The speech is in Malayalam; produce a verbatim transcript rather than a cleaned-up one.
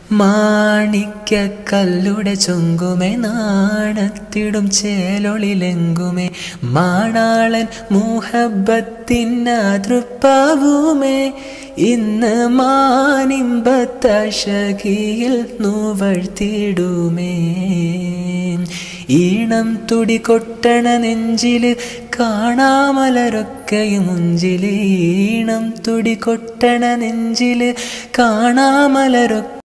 മാണിക്യക്കല്ലുടെ ചൊങ്കുമേ നാണത്തിടും ചേലൊളിലെങ്കുമേ മാണാളൻ മുഹബത്തിനതൃപ്പാവുമേ ഇന്ന് മാനിമ്പത്തശകിയിൽ നൂവഴ്ത്തിടുമേ ഈണം തുടി കൊട്ടണ നെഞ്ചില് കാണാമലരൊക്കെയും മുഞ്ചില് ഈണം തുടി കൊട്ടണ നെഞ്ചില് കാണാമലരൊക്കെ